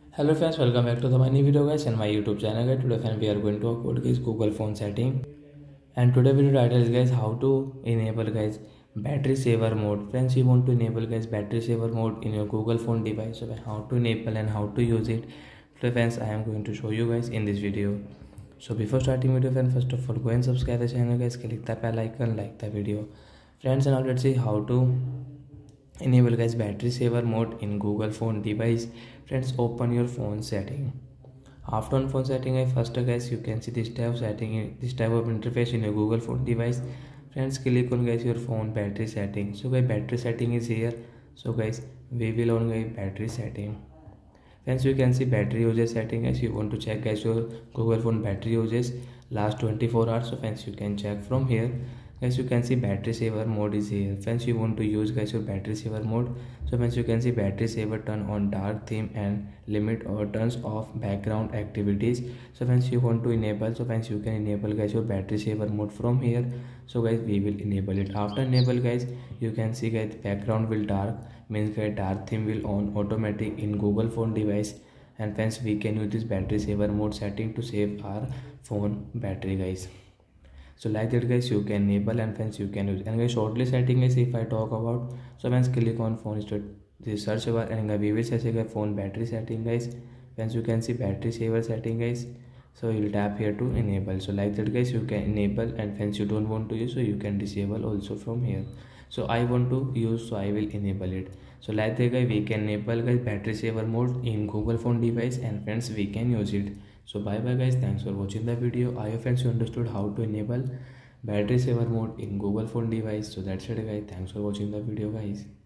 Hello friends, welcome back to the my new video guys and my YouTube channel guys. Today friends we are going to talk about guys Google phone setting, and today video title is guys how to enable guys battery saver mode. Friends, you want to enable guys battery saver mode in your Google phone device. So how to enable and how to use it. Today friends I am going to show you guys in this video. So before starting video friends, first of all go and subscribe the channel guys, click the bell icon, like the video friends, and now let's see how to enable guys battery saver mode in Google phone device. Friends, open your phone setting. After on phone setting first guys you can see this type of setting, this type of interface in your Google phone device. Friends, click on guys your phone battery setting. So guys battery setting is here. So guys we will on guys battery setting. Friends, you can see battery usage setting. As you want to check guys your Google phone battery usage last 24 hours. So friends, you can check from here. Guys, you can see battery saver mode is here. Friends, you want to use guys your battery saver mode. So friends, you can see battery saver turn on dark theme and limit or turns off background activities. So friends, you want to enable. So friends, you can enable guys your battery saver mode from here. So guys we will enable it. After enable guys you can see guys background will dark, means guys dark theme will on automatic in Google phone device. And friends, we can use this battery saver mode setting to save our phone battery guys. So like that guys you can enable, and friends you can use. And guys shortly setting is if I talk about, so friends click on phone start the search bar and we will say phone battery setting guys. Friends, you can see battery saver setting guys. So you'll tap here to enable. So like that guys you can enable, and friends you don't want to use so you can disable also from here. So I want to use, so I will enable it. So like that guys we can enable guys battery saver mode in Google phone device, and friends we can use it. So bye bye guys, thanks for watching the video. I hope friends you understood how to enable battery saver mode in Google phone device. So that's it guys, thanks for watching the video guys.